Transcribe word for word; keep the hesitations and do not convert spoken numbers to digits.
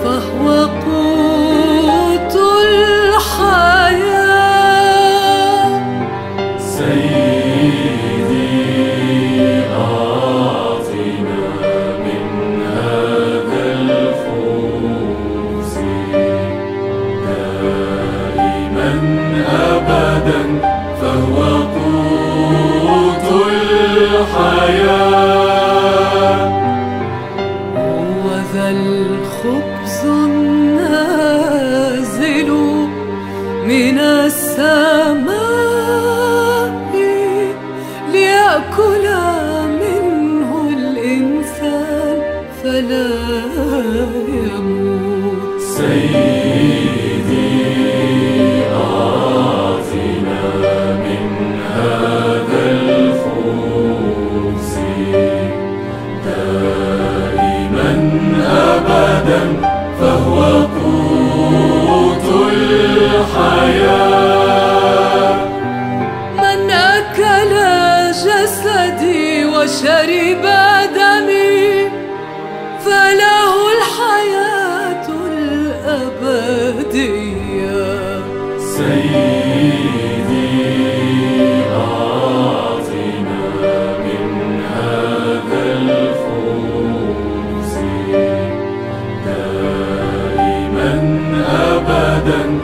فهو قوت الحياة. سيدي أعطنا من هذا الخبز دائما أبدا، فهو قوت الحياة. هو ذا الخبز النازل من السماء ليأكل منه الإنسان فلا يموت. سيدي أعطنا من هذا الخبز دائما أبدا، فهو قوت الحياة. من أكل جسدي وشرب دمي فله الحياة الأبدية. سيدي أعطنا من هذا الخبز دائما أبدا،